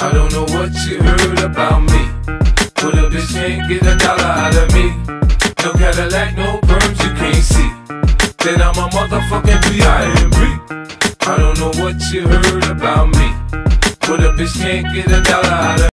I don't know what you heard about me, but a bitch can't get a dollar out of me. No Cadillac, no perms, you can't see that I'm a motherfucking B.I.M.B. I don't know what you heard about me, but a bitch can't get a dollar out of me.